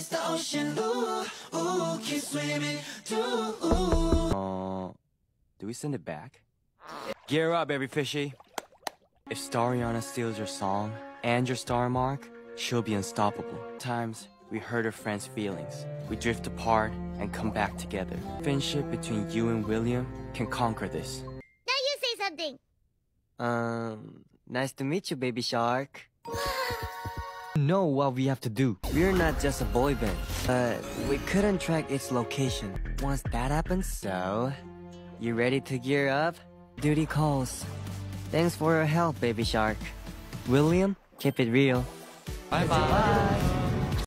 it's the ocean. Ooh, ooh, keep swimming too. Do we send it back? Gear up, baby fishy. If Stariana steals your song and your star mark, she'll be unstoppable. Times we hurt her friends' feelings. We drift apart and come back together. Friendship between you and William can conquer this. Now you say something. Nice to meet you, baby shark. Know what we have to do. We're not just a boy band, but we couldn't track its location. Once that happens, so you ready to gear up? Duty calls. Thanks for your help, baby shark. William, keep it real. Bye-bye.